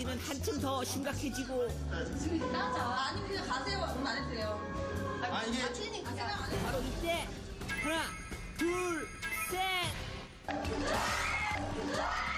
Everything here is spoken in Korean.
분위기는 한층 더 심각해지고. 아니 그냥 가세요. 돈 안 해주세요. 아 이게 바로 이때 하나 둘 셋.